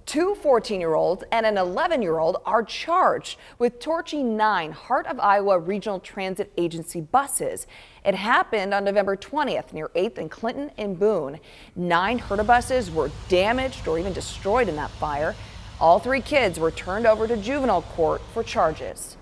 Two 14-year-olds and an 11-year-old are charged with torching 9 Heart of Iowa Regional Transit Agency buses. It happened on November 20th near 8th and Clinton in Boone. 9 HERTA buses were damaged or even destroyed in that fire. All 3 kids were turned over to juvenile court for charges.